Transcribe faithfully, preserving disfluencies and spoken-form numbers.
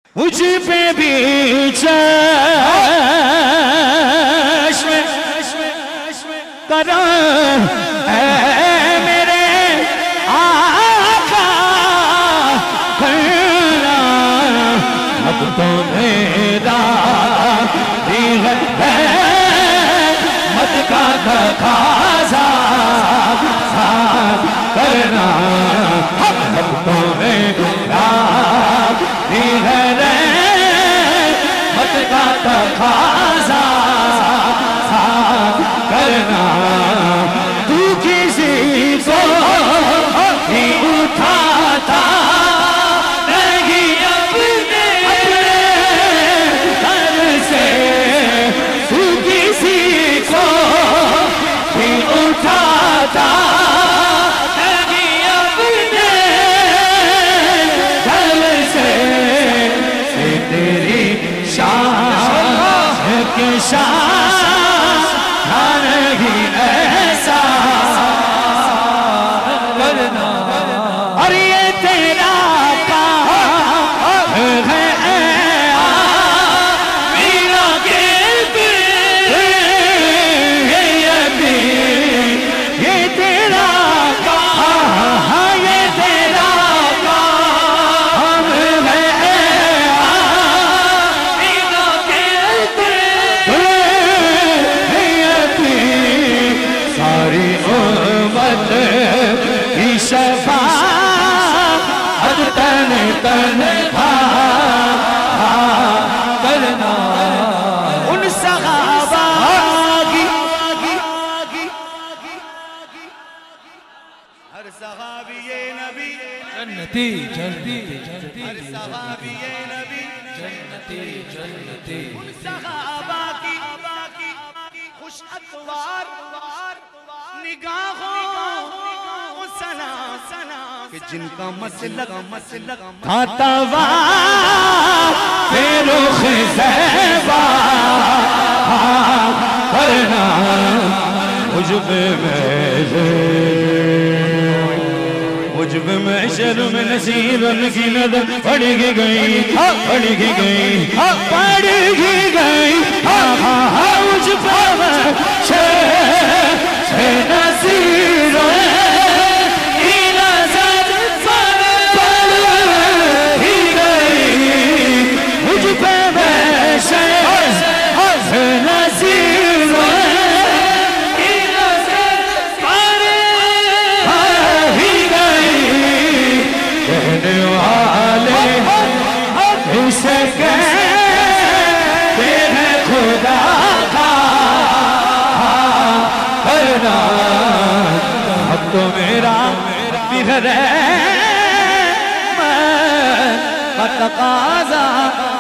مجھ پہ بھی چشم کرم اے میرے آقا کرنا اب تو میرا دیگر ہے مت کا تقاضا کرنا اب تو میرا دیگر مت کا تقاضا کرنا تو کسی کو ہی اٹھاتا نہیں اپنے گھر سے تو کسی کو ہی اٹھاتا نہیں اپنے گھر سے تیری شان کے شان نہیں ایسا کرنا اور یہ تیرا کام ہے میرا گرد یہ تیرا کام یہ تیرا کام ہے ساری امت کی شفاعت تن تنہا کرنا ان صحابہ کی ہر صحابی نبی جنتی جنتی ہر صحابی نبی جنتی جنتی ان صحابہ کی خوش اتوار نگاہوں سنا کہ جن کا مسلک تھا توار رخ زیبا کرنا مجھ پہ مجھ پہ محشر میں نصیب کی نظر پڑ گئی پڑ گئی پڑ گئی مجھ پہ محشر نصیب کی نظر پڑ ہی گئی مجھ پہ محشر نصیب کی نظر پڑ ہی گئی کہنے والے اسے کہتے ہیں خدا کا کرنا اب تو میرا بغیر میں تقاضا